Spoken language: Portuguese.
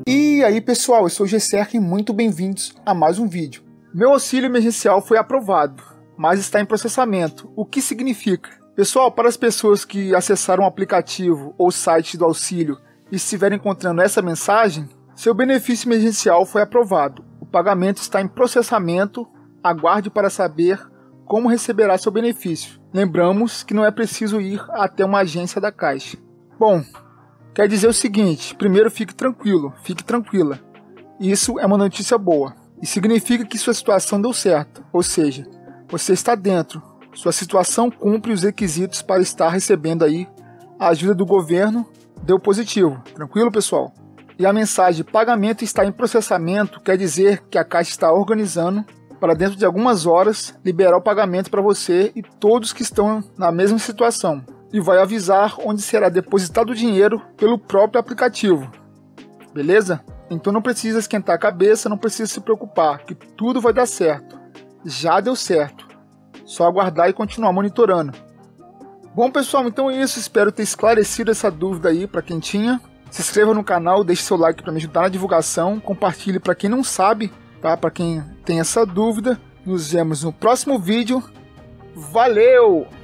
E aí pessoal, eu sou o Gesserk e muito bem-vindos a mais um vídeo. Meu auxílio emergencial foi aprovado, mas está em processamento. O que significa? Pessoal, para as pessoas que acessaram o aplicativo ou site do auxílio e estiverem encontrando essa mensagem, seu benefício emergencial foi aprovado. O pagamento está em processamento, aguarde para saber como receberá seu benefício. Lembramos que não é preciso ir até uma agência da Caixa. Bom, quer dizer o seguinte, primeiro fique tranquilo, fique tranquila. Isso é uma notícia boa. E significa que sua situação deu certo, ou seja, você está dentro. Sua situação cumpre os requisitos para estar recebendo aí a ajuda do governo, deu positivo. Tranquilo, pessoal? E a mensagem pagamento está em processamento quer dizer que a Caixa está organizando para dentro de algumas horas liberar o pagamento para você e todos que estão na mesma situação. E vai avisar onde será depositado o dinheiro pelo próprio aplicativo. Beleza? Então não precisa esquentar a cabeça, não precisa se preocupar, que tudo vai dar certo. Já deu certo. Só aguardar e continuar monitorando. Bom pessoal, então é isso. Espero ter esclarecido essa dúvida aí para quem tinha. Se inscreva no canal, deixe seu like para me ajudar na divulgação. Compartilhe para quem não sabe, tá? Para quem tem essa dúvida. Nos vemos no próximo vídeo. Valeu!